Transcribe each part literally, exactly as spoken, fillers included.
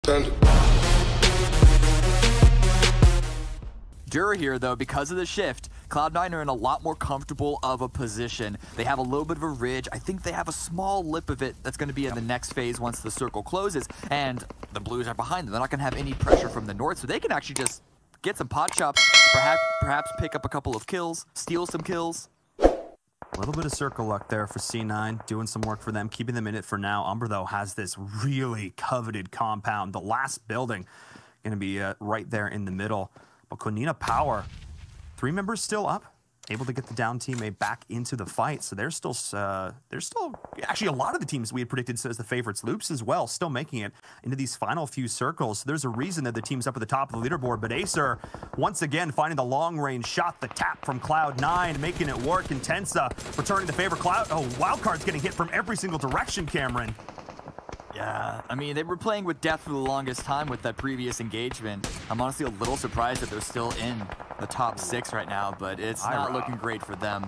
Dura here, though, because of the shift, Cloud nine are in a lot more comfortable of a position. They have a little bit of a ridge. I think they have a small lip of it that's going to be in the next phase once the circle closes, and the Blues are behind them. They're not going to have any pressure from the north, so they can actually just get some pot shots, perhaps, perhaps pick up a couple of kills, steal some kills. A little bit of circle luck there for C nine, doing some work for them, keeping them in it for now. Umbra, though, has this really coveted compound. The last building going to be uh, right there in the middle. But Konina Power, three members still up, able to get the down teammate back into the fight. So there's still, uh, there's still actually a lot of the teams we had predicted as the favorites. Loops as well, still making it into these final few circles. So there's a reason that the team's up at the top of the leaderboard. But Acer, once again, finding the long-range shot, the tap from Cloud nine, making it work. Intensa returning the favor. Cloud, oh, Wildcard's getting hit from every single direction, Cameron. Yeah, I mean, they were playing with death for the longest time with that previous engagement. I'm honestly a little surprised that they're still in the top six right now, but it's not looking great for them.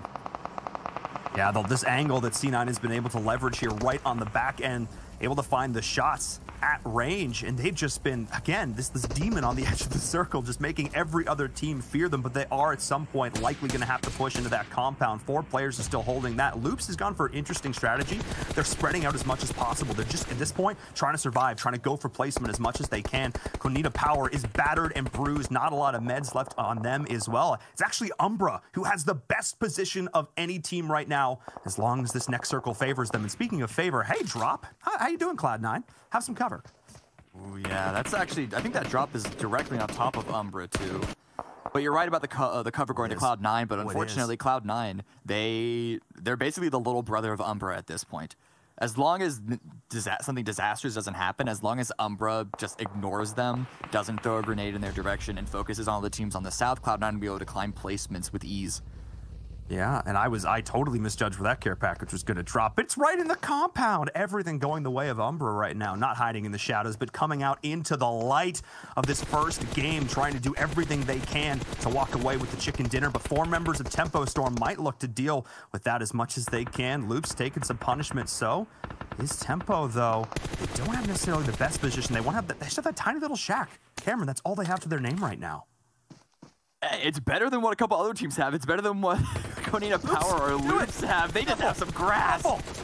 Yeah, though, this angle that C nine has been able to leverage here right on the back end, able to find the shots at range, and they've just been, again, this this demon on the edge of the circle, just making every other team fear them, but they are at some point likely going to have to push into that compound. Four players are still holding that. Loops has gone for an interesting strategy. They're spreading out as much as possible. They're just, at this point, trying to survive, trying to go for placement as much as they can. Konina Power is battered and bruised. Not a lot of meds left on them as well. It's actually Umbra who has the best position of any team right now, as long as this next circle favors them. And speaking of favor, hey, Drop, how, how you doing, Cloud nine? Have some cover. Ooh, yeah, that's actually, I think that drop is directly on top of Umbra, too. But you're right about the co uh, the cover going to Cloud nine, but unfortunately, Cloud nine, they, they're basically the little brother of Umbra at this point. As long as disa something disastrous doesn't happen, as long as Umbra just ignores them, doesn't throw a grenade in their direction, and focuses on all the teams on the south, Cloud nine will be able to climb placements with ease. Yeah, and I was I totally misjudged where that care package was going to drop. It's right in the compound. Everything going the way of Umbra right now, not hiding in the shadows, but coming out into the light of this first game, trying to do everything they can to walk away with the chicken dinner. But four members of Tempo Storm might look to deal with that as much as they can. Loops taking some punishment. So is Tempo, though. They don't have necessarily the best position. They want to have that, they just have that tiny little shack. Cameron, that's all they have to their name right now. It's better than what a couple other teams have. It's better than what Konina Power or Loops have. They just have some grass.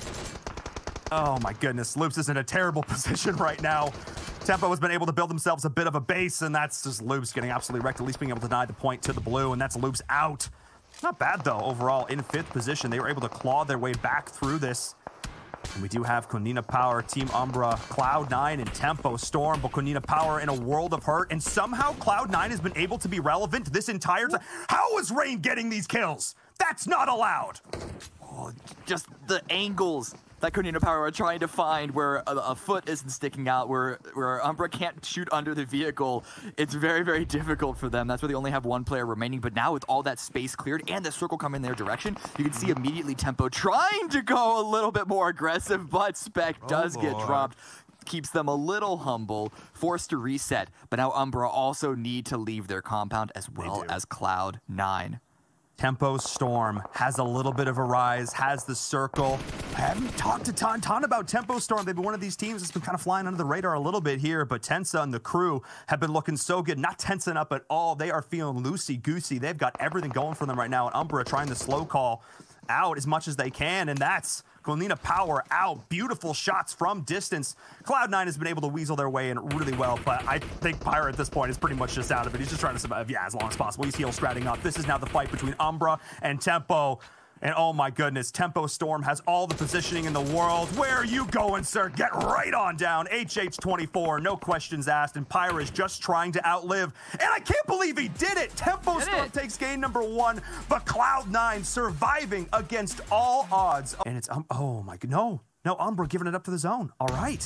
Oh my goodness, Loops is in a terrible position right now. Tempo has been able to build themselves a bit of a base, and that's just Loops getting absolutely wrecked, at least being able to deny the point to the blue, and that's Loops out. Not bad, though, overall, in fifth position. They were able to claw their way back through this. And we do have Konina Power, Team Umbra, Cloud nine, and Tempo Storm, but Konina Power in a world of hurt, and somehow Cloud nine has been able to be relevant this entire time. How is Rain getting these kills? That's not allowed. Oh, just the angles that Konina Power are trying to find where a, a foot isn't sticking out, where, where Umbra can't shoot under the vehicle. It's very, very difficult for them. That's why they only have one player remaining. But now with all that space cleared and the circle coming in their direction, you can see immediately Tempo trying to go a little bit more aggressive, but Spec does oh, get dropped. Keeps them a little humble, forced to reset. But now Umbra also need to leave their compound as well as Cloud nine. Tempo Storm has a little bit of a rise, has the circle. I haven't talked to Tauntaun about Tempo Storm. They've been one of these teams that's been kind of flying under the radar a little bit here, but Tensa and the crew have been looking so good, not tensing up at all. They are feeling loosey-goosey. They've got everything going for them right now, and Umbra trying to slow call out as much as they can, and that's Konina Power out. Beautiful shots from distance. Cloud nine has been able to weasel their way in really well, but I think Pyra at this point is pretty much just out of it. He's just trying to survive, yeah, as long as possible. He's heel stratting up. This is now the fight between Umbra and Tempo. And oh my goodness, Tempo Storm has all the positioning in the world. Where are you going, sir? Get right on down. H H twenty-four, no questions asked. And Pyra is just trying to outlive. And I can't believe he did it. Tempo did Storm it. takes game number one, but Cloud nine surviving against all odds. And it's, um, oh my god, no. No, Umbra giving it up to the zone. All right.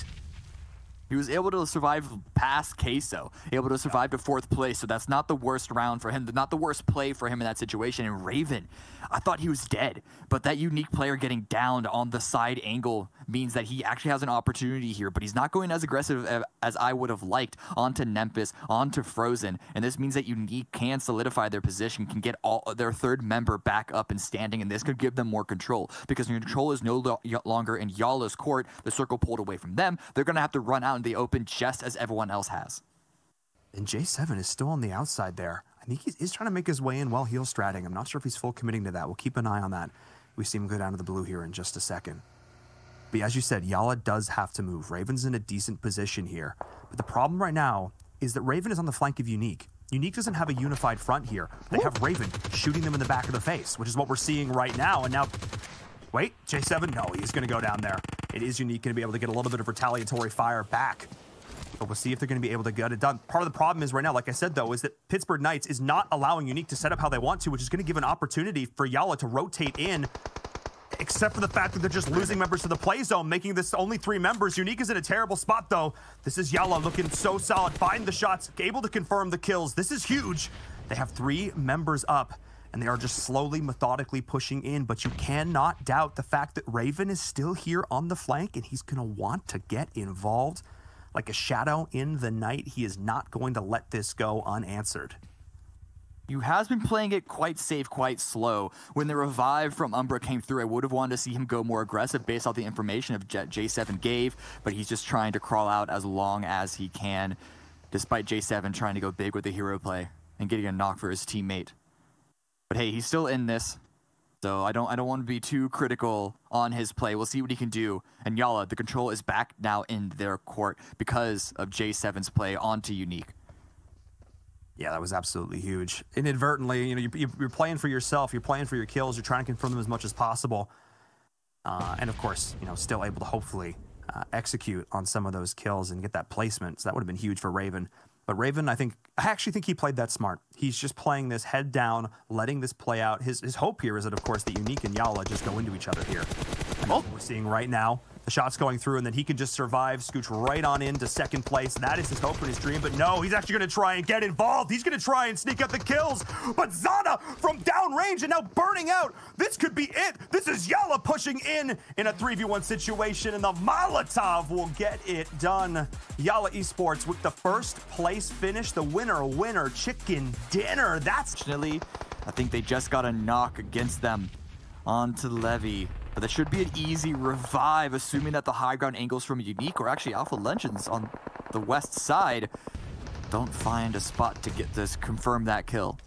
He was able to survive past Queso, able to survive to fourth place, so that's not the worst round for him, not the worst play for him in that situation. And Raven, I thought he was dead, but that unique player getting downed on the side angle means that he actually has an opportunity here, but he's not going as aggressive as I would have liked onto Nempus, onto Frozen, and this means that Unique can solidify their position, can get all their third member back up and standing, and this could give them more control, because control is no lo longer in Yala's court, the circle pulled away from them, they're going to have to run out out in the open just as everyone else has. And J seven is still on the outside there. I think he's, he's trying to make his way in while heel stratting. I'm not sure if he's full committing to that. We'll keep an eye on that. We see him go down to the blue here in just a second. But as you said, Yala does have to move. Raven's in a decent position here. But the problem right now is that Raven is on the flank of Unique. Unique doesn't have a unified front here. They have Raven shooting them in the back of the face, which is what we're seeing right now. And now, wait, J seven? No, he's going to go down there. It is Unique going to be able to get a little bit of retaliatory fire back. But we'll see if they're going to be able to get it done. Part of the problem is right now, like I said, though, is that Pittsburgh Knights is not allowing Unique to set up how they want to, which is going to give an opportunity for Yala to rotate in, except for the fact that they're just losing members to the play zone, making this only three members. Unique is in a terrible spot, though. This is Yala looking so solid, finding the shots, able to confirm the kills. This is huge. They have three members up, and they are just slowly, methodically pushing in, but you cannot doubt the fact that Raven is still here on the flank, and he's going to want to get involved. Like a shadow in the night, he is not going to let this go unanswered. You has been playing it quite safe, quite slow. When the revive from Umbra came through, I would have wanted to see him go more aggressive based off the information of J seven gave, but he's just trying to crawl out as long as he can, despite J seven trying to go big with the hero play and getting a knock for his teammate. But hey, he's still in this, so I don't I don't want to be too critical on his play. We'll see what he can do. And Yala, the control is back now in their court because of J seven's play onto Unique. Yeah, that was absolutely huge. Inadvertently, you know, you're, you're playing for yourself, you're playing for your kills, you're trying to confirm them as much as possible. Uh, and of course, you know, still able to hopefully uh, execute on some of those kills and get that placement. So that would have been huge for Raven. But Raven, I think, I actually think he played that smart. He's just playing this head down, letting this play out. His, his hope here is that, of course, the Unique and Yala just go into each other here. And oh. We're seeing right now. The shot's going through, and then he can just survive, scooch right on into second place. That is his hope and his dream, but no, he's actually going to try and get involved. He's going to try and sneak up the kills, but Zana from downrange and now burning out. This could be it. This is Yala pushing in in a three v one situation, and the Molotov will get it done. Yala Esports with the first place finish, the winner, winner, chicken dinner. That's... Fortunately, I think they just got a knock against them onto Levy. But that should be an easy revive, assuming that the high ground angles from Unique, or actually Alpha Legends on the west side, don't find a spot to get this, confirm that kill.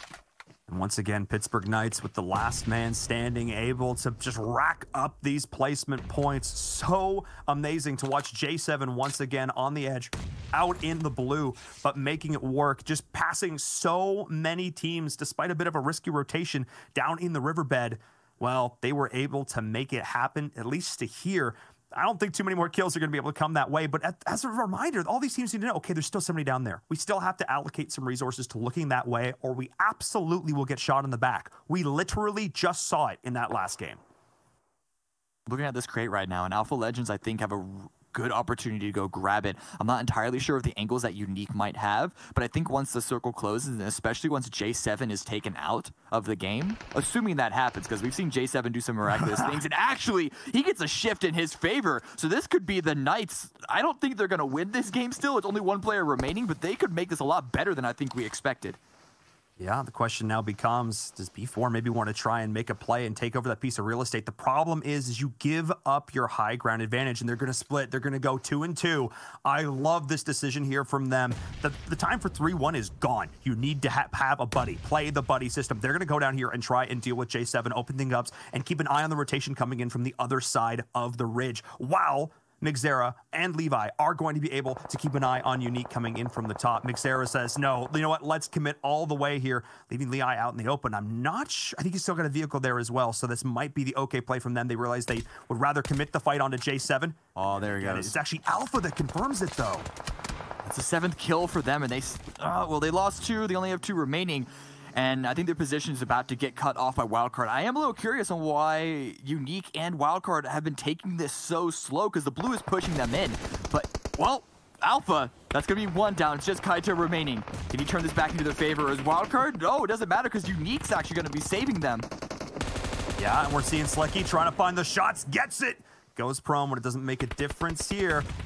And once again, Pittsburgh Knights with the last man standing, able to just rack up these placement points. So amazing to watch J seven once again on the edge, out in the blue, but making it work, just passing so many teams, despite a bit of a risky rotation down in the riverbed. Well, they were able to make it happen, at least to here. I don't think too many more kills are going to be able to come that way, but as a reminder, all these teams need to know, okay, there's still somebody down there. We still have to allocate some resources to looking that way, or we absolutely will get shot in the back. We literally just saw it in that last game. Looking at this crate right now, and Alpha Legends, I think, have a good opportunity to go grab it. I'm not entirely sure of the angles that Unique might have, but I think once the circle closes, and especially once J seven is taken out of the game, assuming that happens, because we've seen J seven do some miraculous things, and actually, he gets a shift in his favor, so this could be the Knights. I don't think they're going to win this game still. It's only one player remaining, but they could make this a lot better than I think we expected. Yeah, the question now becomes, does B four maybe want to try and make a play and take over that piece of real estate? The problem is, is you give up your high ground advantage, and they're going to split. They're going to go two and two. I love this decision here from them. The, the time for three one is gone. You need to ha have a buddy. Play the buddy system. They're going to go down here and try and deal with J seven, open things up, and keep an eye on the rotation coming in from the other side of the ridge. Wow. Mixera and Levi are going to be able to keep an eye on Unique coming in from the top. Mixera says, no, you know what? Let's commit all the way here, leaving Levi out in the open. I'm not sure. I think he's still got a vehicle there as well, so this might be the okay play from them. They realize they would rather commit the fight onto J seven. Oh, there he goes. It's actually Alpha that confirms it, though. It's the seventh kill for them, and they, uh, well, they lost two. They only have two remaining. And I think their position is about to get cut off by Wildcard. I am a little curious on why Unique and Wildcard have been taking this so slow, because the blue is pushing them in. But, well, Alpha, that's going to be one down. It's just Kaito remaining. Can he turn this back into their favor as Wildcard? No, it doesn't matter, because Unique's actually going to be saving them. Yeah, and we're seeing Slicky trying to find the shots. Gets it. Goes prone, but it doesn't make a difference here.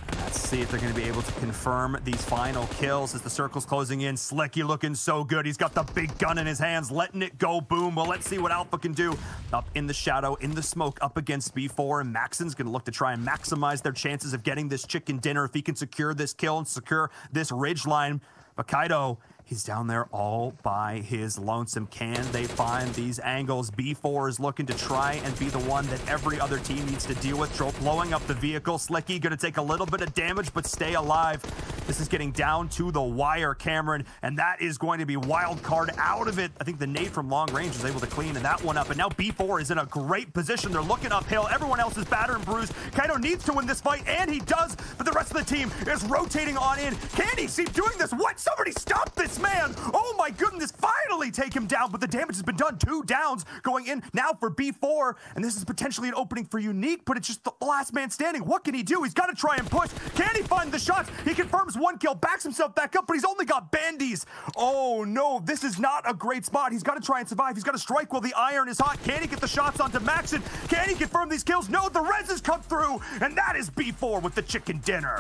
Let's see if they're going to be able to confirm these final kills as the circle's closing in. Slicky looking so good. He's got the big gun in his hands, letting it go. Boom. Well, let's see what Alpha can do. Up in the shadow, in the smoke, up against B four. And Maxon's going to look to try and maximize their chances of getting this chicken dinner if he can secure this kill and secure this ridge line. But Kaido, he's down there all by his lonesome. Can they find these angles? B four is looking to try and be the one that every other team needs to deal with. Blowing up the vehicle. Slicky going to take a little bit of damage, but stay alive. This is getting down to the wire, Cameron, and that is going to be wild card out of it. I think the nade from long range is able to clean that one up, and now B four is in a great position. They're looking uphill. Everyone else is battered and bruised. Kaido needs to win this fight, and he does, but the rest of the team is rotating on in. Can he keep doing this? What? Somebody stop this man! Oh my goodness, finally take him down, but the damage has been done. Two downs going in now for B four, and this is potentially an opening for Unique, but it's just the last man standing. What can he do? He's got to try and push. Can he find the shots? He confirms one kill, backs himself back up, but he's only got bandies. Oh no, this is not a great spot. He's got to try and survive. He's got to strike while the iron is hot. Can he get the shots onto Maxon? Can he confirm these kills? No, the reses come through, and that is B four with the chicken dinner.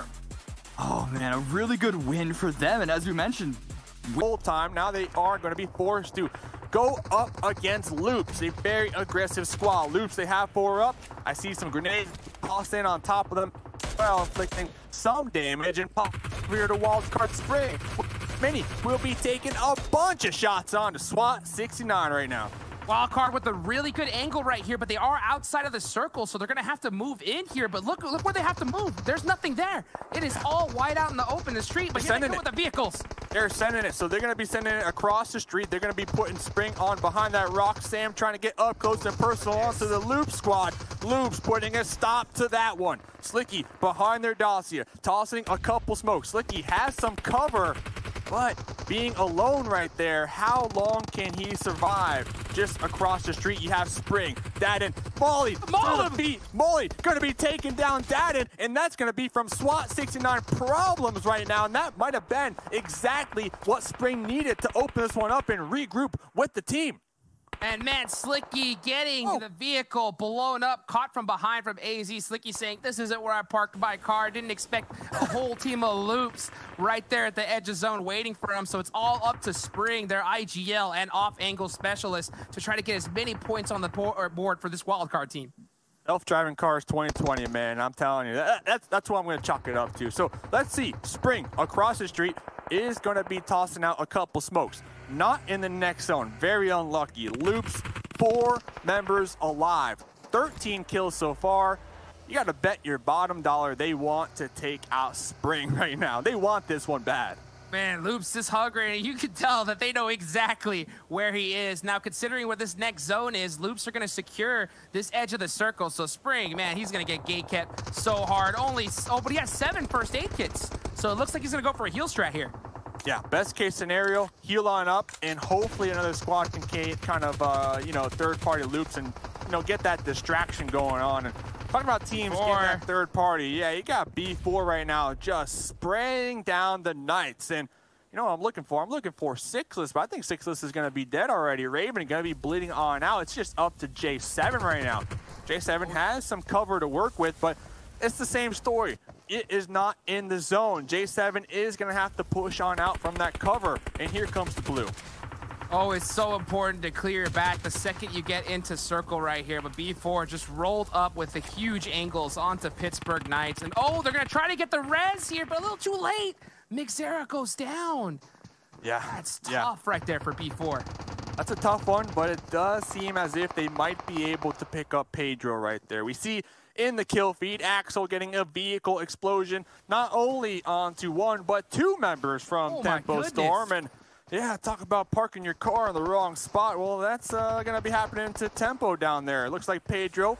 Oh man, a really good win for them, and as we mentioned, whole time now they are going to be forced to go up against Loops, a very aggressive squad. Loops, they have four up. I see some grenades tossed in on top of them, well, inflicting some damage and pop here to Wildcard Spring. Mini will be taking a bunch of shots on to SWAT sixty-nine right now. Wildcard with a really good angle right here, but they are outside of the circle, so they're going to have to move in here. But look, look where they have to move. There's nothing there. It is all wide out in the open, the street, but here they go with the vehicles. They're sending it, so they're going to be sending it across the street. They're going to be putting Spring on behind that rock. Sam trying to get up close and personal onto the Loop squad. Loops putting a stop to that one. Slicky behind their dossier, tossing a couple smokes. Slicky has some cover, but being alone right there, how long can he survive? Just across the street, you have Spring, Dadden, Molly, Molly, beat. Molly gonna be taking down Dadden, and that's gonna be from SWAT sixty-nine problems right now, and that might have been exactly what Spring needed to open this one up and regroup with the team. And man, Slicky getting oh. the vehicle blown up, caught from behind from A Z. Slicky saying, this isn't where I parked my car. Didn't expect a whole team of Loops right there at the edge of zone waiting for him. So it's all up to Spring, their I G L and off-angle specialist, to try to get as many points on the board for this wildcard team. Self-driving cars twenty twenty, man. I'm telling you, that, that's, that's what I'm going to chalk it up to. So let's see. Spring across the street is going to be tossing out a couple smokes. Not in the next zone. Very unlucky. Loops, four members alive. thirteen kills so far. You got to bet your bottom dollar they want to take out Spring right now. They want this one bad. Man, Loops is hungry, and you can tell that they know exactly where he is. Now, considering where this next zone is, Loops are going to secure this edge of the circle. So Spring, man, he's going to get gate kept so hard. Only, oh, but he has seven first aid kits. So it looks like he's going to go for a heal strat here. Yeah, best case scenario, heal on up, and hopefully another squad can kind of, uh, you know, third-party Loops and, you know, get that distraction going on. And talking about teams Four. getting that third party, yeah, you got B four right now just spraying down the Knights. And, you know what I'm looking for? I'm looking for Sixless, but I think Sixless is going to be dead already. Raven going to be bleeding on out. It's just up to J seven right now. J seven has some cover to work with, but it's the same story. It is not in the zone. J seven is going to have to push on out from that cover, and here comes the blue. Oh, it's so important to clear your back the second you get into circle right here. But B four just rolled up with the huge angles onto Pittsburgh Knights. And oh, they're going to try to get the res here, but a little too late. Mixera goes down. Yeah. That's tough yeah. right there for B four. That's a tough one, but it does seem as if they might be able to pick up Pedro right there. We see in the kill feed, Axel getting a vehicle explosion, not only onto one, but two members from oh Tempo Storm. And yeah, talk about parking your car in the wrong spot. Well, that's uh, going to be happening to Tempo down there. It looks like Pedro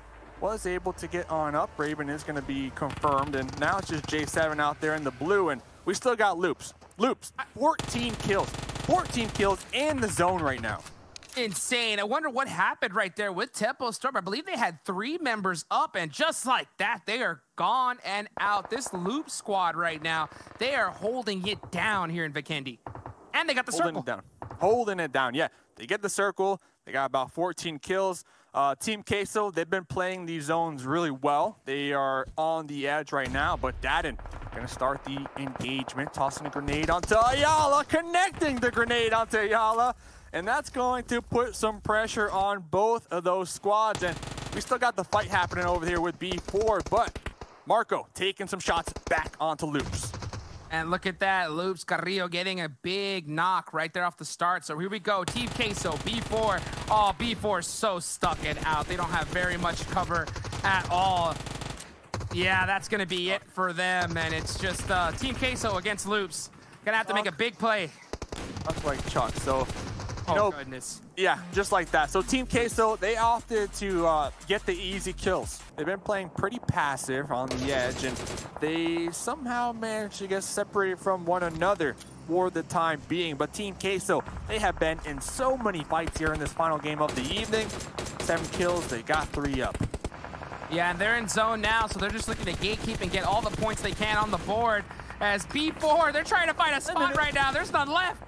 was able to get on up. Raven is going to be confirmed, and now it's just J seven out there in the blue, and we still got Loops. Loops, fourteen kills. fourteen kills in the zone right now. Insane. I wonder what happened right there with Tempo Storm. I believe they had three members up, and just like that, they are gone and out. This Loop squad right now, they are holding it down here in Vikendi. And they got the Holding circle. it down. Holding it down, yeah. They get the circle. They got about fourteen kills. Uh, Team Queso, they've been playing these zones really well. They are on the edge right now, but Daden gonna start the engagement, tossing a grenade onto Ayala, connecting the grenade onto Ayala, and that's going to put some pressure on both of those squads. And we still got the fight happening over here with B four, but Marco taking some shots back onto Loops. And look at that, Loops Carrillo getting a big knock right there off the start. So here we go, Team Queso, B four. Oh, B four is so stuck and out. They don't have very much cover at all. Yeah, that's gonna be it for them. And it's just uh, Team Queso against Loops. Gonna have to make a big play. That's like Chuck, so. Oh, no, goodness. Yeah, just like that. So Team Queso, they opted to uh, get the easy kills. They've been playing pretty passive on the edge, and they somehow managed to get separated from one another for the time being. But Team Queso, they have been in so many fights here in this final game of the evening. Seven kills, they got three up. Yeah, and they're in zone now, so they're just looking to gatekeep and get all the points they can on the board. As B four, they're trying to find a spot right now. There's none left.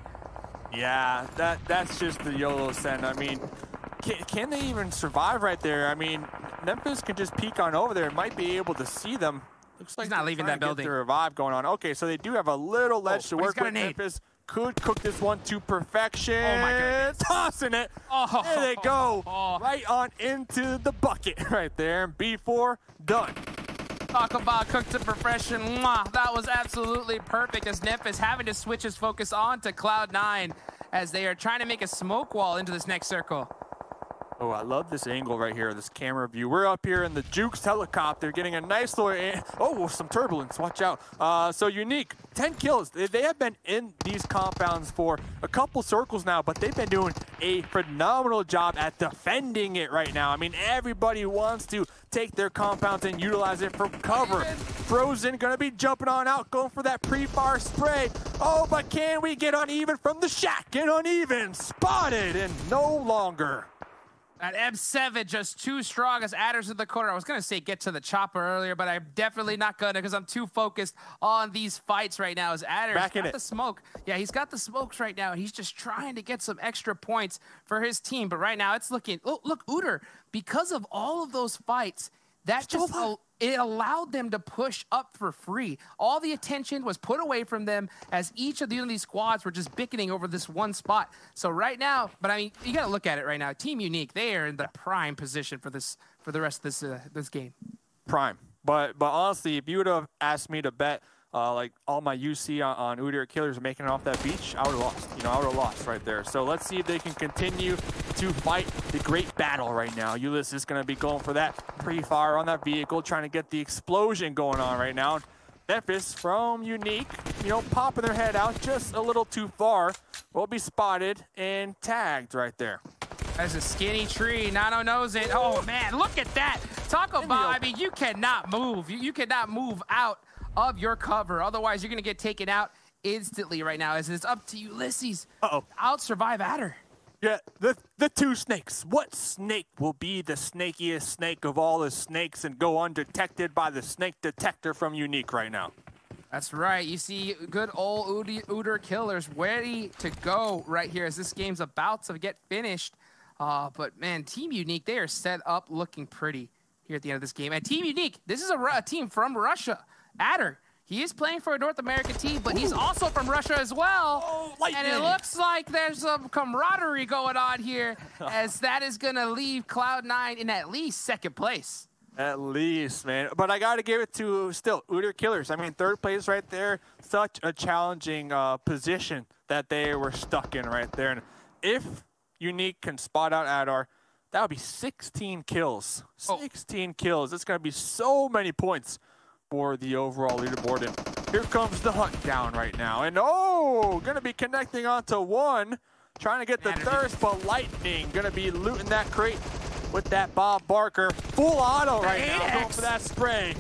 Yeah, that that's just the YOLO send. I mean, can, can they even survive right there? I mean, Memphis can just peek on over there and might be able to see them. Looks like he's not leaving that building. The revive going on. Okay, so they do have a little ledge oh, to work with. Memphis could cook this one to perfection. Oh my goodness. Tossing it. Oh, there they go. Oh. Right on into the bucket right there. And B four done. Talk about cooked to perfection. Mwah. That was absolutely perfect as Memphis having to switch his focus on to Cloud nine as they are trying to make a smoke wall into this next circle. Oh, I love this angle right here, this camera view. We're up here in the Jukes helicopter getting a nice little, oh, some turbulence, watch out. Uh, so Unique, ten kills. They, they have been in these compounds for a couple circles now, but they've been doing a phenomenal job at defending it right now. I mean, everybody wants to take their compounds and utilize it for cover. Frozen gonna be jumping on out, going for that pre-fire spray. Oh, but can we get uneven from the shack? Get uneven, spotted, and no longer. At M seven, just too strong as Adder's in the corner. I was going to say get to the chopper earlier, but I'm definitely not going to because I'm too focused on these fights right now as Adder's Back in got it. the smoke. Yeah, he's got the smokes right now. He's just trying to get some extra points for his team. But right now it's looking, oh, look, Uter, because of all of those fights, that Still just al it allowed them to push up for free. All the attention was put away from them as each of these squads were just bickering over this one spot. So right now, but I mean, you got to look at it right now. Team Unique, they are in the prime position for this for the rest of this uh, this game. Prime, but but honestly, if you would have asked me to bet uh, like all my U C on, on Udyr Killers making it off that beach, I would have lost. You know, I would have lost right there. So let's see if they can continue to fight the great battle right now. Ulysses is going to be going for that pre-fire on that vehicle, trying to get the explosion going on right now. Memphis from Unique, you know, popping their head out just a little too far, will be spotted and tagged right there. There's a skinny tree. Nano knows it. Oh, man, look at that. Talk about, I mean, you cannot move. You, you cannot move out of your cover. Otherwise, you're going to get taken out instantly right now as it's up to Ulysses. Uh-oh. Out survive Adder. Yeah, the the two snakes. What snake will be the snakiest snake of all the snakes and go undetected by the snake detector from Unique right now? That's right. You see good old Udyr Killers ready to go right here as this game's about to get finished. Uh, but, man, Team Unique, they are set up looking pretty here at the end of this game. And Team Unique, this is a, a team from Russia. Adder, he is playing for a North American team, but he's also from Russia as well. Oh, and it looks like there's some camaraderie going on here as that is going to leave Cloud nine in at least second place. At least, man. But I got to give it to still Udyr Killers. I mean, third place right there. Such a challenging uh, position that they were stuck in right there. And if Unique can spot out Adar, that would be sixteen kills. sixteen oh. kills. It's going to be so many points for the overall leaderboard. And here comes the hunt down right now. And oh, going to be connecting onto one. Trying to get the thirst, but Lightning going to be looting that crate with that Bob Barker. Full auto right now, going for that spray.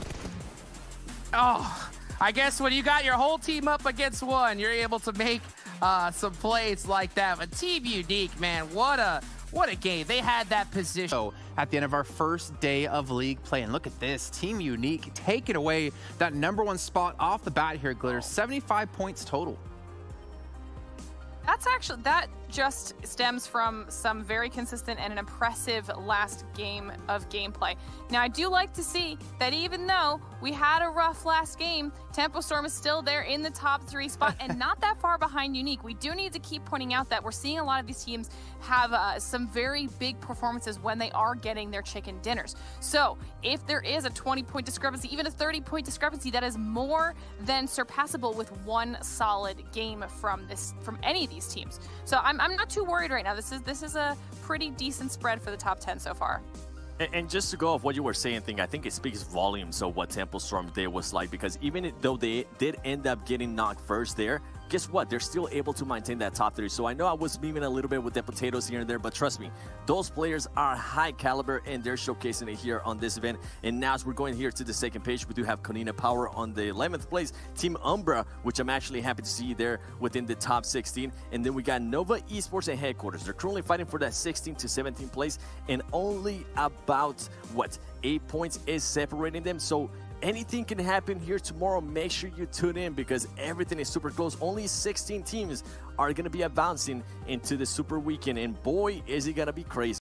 Oh, I guess when you got your whole team up against one, you're able to make uh, some plays like that. But Team Unique, man, what a what a game. They had that position. So at the end of our first day of league play, and look at this, Team Unique taking away that number one spot off the bat here, Glitter. seventy-five points total. That's actually, that just stems from some very consistent and an impressive last game of gameplay. Now, I do like to see that even though we had a rough last game, Tempo Storm is still there in the top three spot and not that far behind Unique. We do need to keep pointing out that we're seeing a lot of these teams have uh, some very big performances when they are getting their chicken dinners. So if there is a twenty point discrepancy, even a thirty point discrepancy, that is more than surpassable with one solid game from this, from any of these teams. So I'm, I'm not too worried right now. This is this is a pretty decent spread for the top ten so far. And, and just to go off what you were saying, thing I think it speaks volumes of what Tempo Storm Day was like, because even though they did end up getting knocked first there, guess what? They're still able to maintain that top three. So I know I was beaming a little bit with the potatoes here and there, but trust me, those players are high caliber and they're showcasing it here on this event. And now as we're going here to the second page, we do have Konina Power on the eleventh place, Team Umbra, which I'm actually happy to see there within the top sixteen. And then we got Nova Esports and Headquarters. They're currently fighting for that sixteen to seventeen place, and only about, what, eight points is separating them. So anything can happen here tomorrow. Make sure you tune in because everything is super close. Only sixteen teams are going to be advancing into the Super Weekend, and boy, is it going to be crazy.